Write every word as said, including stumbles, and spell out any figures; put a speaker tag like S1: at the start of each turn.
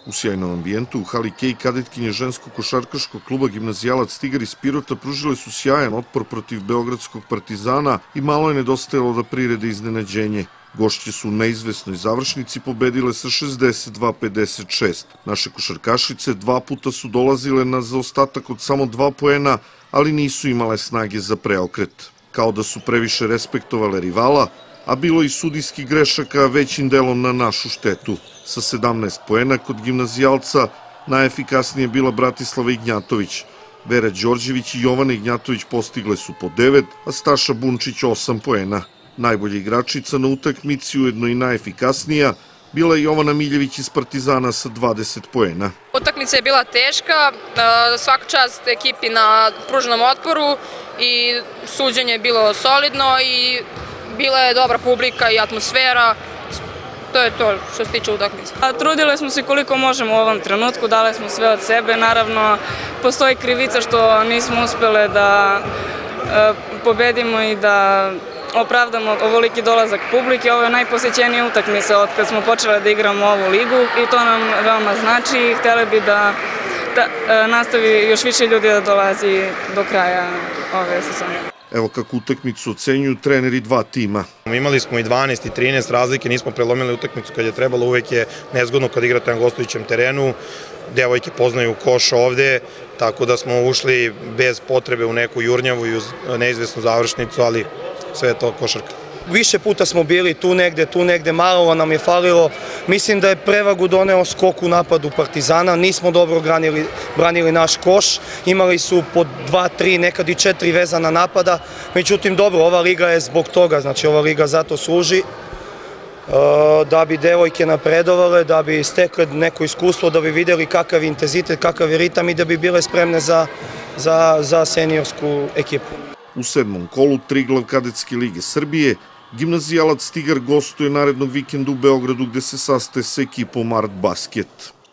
S1: U sjajnom ambijentu u hali Kej kadetkinje ženskog košarkaškog kluba Gimnazijalac Tigar iz Pirota pružile su sjajan otpor protiv Beogradskog Partizana i malo je nedostajalo da prirede iznenađenje. Gošće su u neizvesnoj završnici pobedile sa šezdeset dva pedeset šest. Naše košarkašice dva puta su dolazile na zaostatak od samo dva poena, ali nisu imale snage za preokret. Kao da su previše respektovale rivala, a bilo i sudijskih grešaka većim delom na našu štetu. Sa sedamnaest poena kod Gimnazijalca najefikasnije je bila Bratislava Ignjatović. Vera Đorđević i Jovana Ignjatović postigle su po devet, a Staša Bunčić osam poena. Najbolja igračica na utakmici, ujedno i najefikasnija, bila je Jovana Miljević iz Partizana sa dvadeset poena.
S2: Utakmica je bila teška, svaka čast ekipi na pruženom otporu i suđenje je bilo solidno i bila je dobra publika i atmosfera. To je to što se tiče utakmice.
S3: Trudile smo se koliko možemo u ovom trenutku, dale smo sve od sebe. Naravno, postoji krivica što nismo uspele da pobedimo i da opravdamo ovoliki dolazak publike. Ovo je najposećenija utakmica od kad smo počele da igramo ovu ligu i to nam veoma znači i htjeli bi da nastavi još više ljudi da dolazi do kraja ove sezone.
S1: Evo kako utakmicu ocenjuju treneri dva tima.
S4: Imali smo i dvanaest i trinaest razlike, nismo prelomili utakmicu kad je trebalo, uvek je nezgodno kad igrate na gostujućem terenu. Devojke poznaju koš ovde, tako da smo ušli bez potrebe u neku jurnjavu i uz neizvesnu završnicu, ali sve je to košarka.
S5: Više puta smo bili tu negde, tu negde, malo nam je falilo. Mislim da je prevagu doneo skok u napadu Partizana, nismo dobro branili naš koš, imali su po dva, tri, nekad i četiri vezana napada, međutim dobro, ova liga je zbog toga, znači ova liga zato služi, da bi devojke napredovale, da bi stekle neko iskustvo, da bi vidjeli kakav je intenzitet, kakav je ritam i da bi bile spremne za seniorsku ekipu.
S1: U sedmom kolu Triglav kadetske lige Srbije Gimnazijalac Tigar gostuje narednog vikenda u Beogradu gde se sastaje sa ekipom Art Basket.